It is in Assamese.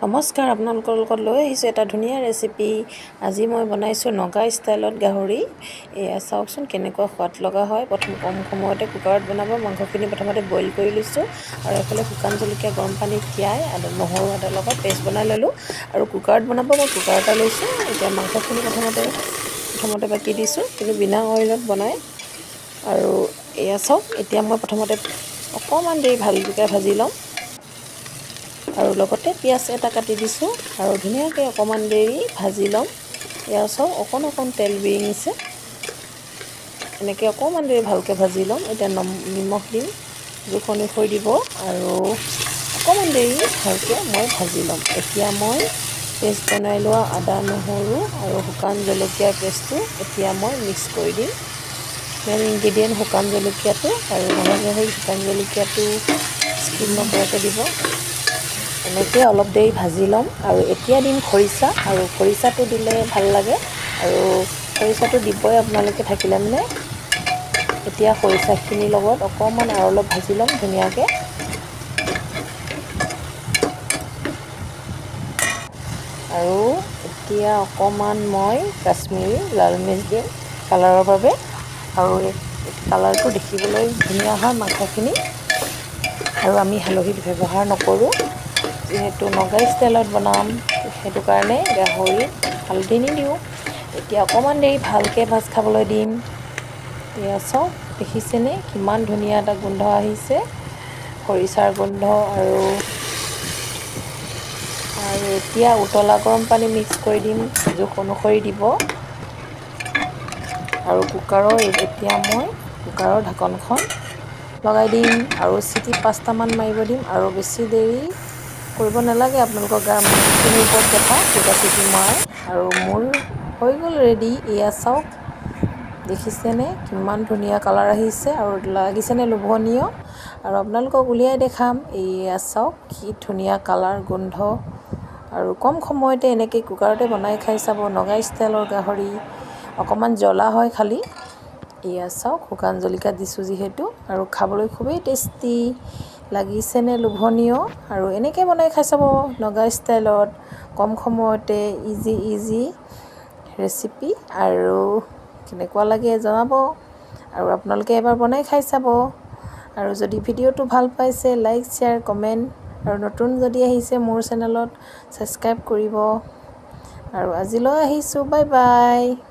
নমস্কাৰ, আপোনালোকৰ লগত লৈ আহিছোঁ এটা ধুনীয়া ৰেচিপি। আজি মই বনাইছোঁ নগা ষ্টাইলত গাহৰি। এয়া চাওকচোন কেনেকুৱা সোৱাদ লগা হয়। প্ৰথম কম সময়তে কুকাৰত বনাব। মাংসখিনি প্ৰথমতে বইল কৰি লৈছোঁ আৰু এফালে শুকান জলকীয়া গৰম পানীত তিয়াই নহৰু আদাৰ লগত পেষ্ট বনাই ল'লোঁ আৰু কুকাৰত বনাব মই কুকাৰ এটা লৈছোঁ। এতিয়া মাংসখিনি প্ৰথমতে বাকি দিছোঁ, কিন্তু বিনা অইলত বনাই। আৰু এয়া চাওক, এতিয়া মই প্ৰথমতে অকণমান দেৰি ভালকৈ ভাজি ল'ম আৰু লগতে পিঁয়াজ এটা কাটি দিছোঁ আৰু ধুনীয়াকৈ অকণমান দেৰি ভাজি ল'ম। এয়া চাওক অকণ তেল বিৰিঙিছে। এনেকৈ অকণমান দেৰি ভালকৈ ভাজি ল'ম। এতিয়া নিমখ দিম, জোখ অনুসৰি দিব আৰু অকণমান দেৰি ভালকৈ মই ভাজি ল'ম। এতিয়া মই পেষ্ট বনাই লোৱা আদা নহৰু আৰু শুকান জলকীয়াৰ পেষ্টটো এতিয়া মই মিক্স কৰি দিম। মেইন ইনগ্ৰেডিয়েণ্ট শুকান জলকীয়াটো আৰু গাহৰি শুকান জলকীয়াটো স্কিপ নকৰাকৈ দিব। এনেকৈ অলপ দেৰি ভাজি ল'ম আৰু এতিয়া দিম খৰিচা, আৰু খৰিচাটো দিলে ভাল লাগে আৰু খৰিচাটো দিবই আপোনালোকে থাকিলে মানে। এতিয়া খৰিচাখিনিৰ লগত অকণমান আৰু অলপ ভাজি ল'ম ধুনীয়াকৈ। আৰু এতিয়া অকণমান মই কাশ্মীৰী লাল মিৰ্চ দিম কালাৰৰ বাবে, আৰু এই কালাৰটো দেখিবলৈ ধুনীয়া হয় মাংসখিনি। আৰু আমি হালধি ব্যৱহাৰ নকৰোঁ, যিহেতু নগা ষ্টাইলত বনাম, সেইটো কাৰণে গাহৰিত হালধি নিদিওঁ। এতিয়া অকণমান দেৰি ভালকৈ ভাজ খাবলৈ দিম। এয়া চাওক, দেখিছেনে কিমান ধুনীয়া এটা গোন্ধ আহিছে, খৰিচাৰ গোন্ধ। আৰু এতিয়া উতলা গৰম পানী মিক্স কৰি দিম, জোখ অনুসৰি দিব। আৰু এতিয়া মই কুকাৰৰ ঢাকনখন লগাই দিম আৰু চিটি 5টামান মাৰিব দিম। আৰু বেছি দেৰি কৰিব নালাগে, আপোনালোকৰ মাংসখিনিৰ ওপৰত কথা কেইটা চিটি মৰাই। আৰু মোৰ হৈ গ'ল ৰেডি। এয়া চাওক, দেখিছেনে কিমান ধুনীয়া কালাৰ আহিছে আৰু লাগিছেনে লোভনীয়। আৰু আপোনালোকক উলিয়াই দেখাম। এয়া চাওক কি ধুনীয়া কালাৰ, গোন্ধ। আৰু কম সময়তে এনেকৈ কুকাৰতে বনাই খাই চাব নগা ষ্টাইলৰ গাহৰি। অকণমান জ্বলা হয় খালি। এয়া চাওক, শুকান জলকীয়া দিছোঁ যিহেতু, আৰু খাবলৈ খুবেই টেষ্টি। লাগিছেনে লোভনীয়। আৰু এনেকৈ বনাই খাই চাব নগা ষ্টাইলত, কম সময়তে ইজি ৰেচিপি। আৰু কেনেকুৱা লাগে জনাব, আৰু আপোনালোকে এবাৰ বনাই খাই চাব। আৰু যদি ভিডিঅ'টো ভাল পাইছে লাইক শ্বেয়াৰ কমেণ্ট, আৰু নতুন যদি আহিছে মোৰ চেনেলত ছাবস্ক্ৰাইব কৰিব। আৰু আজিলৈ আহিছোঁ, বাই বাই।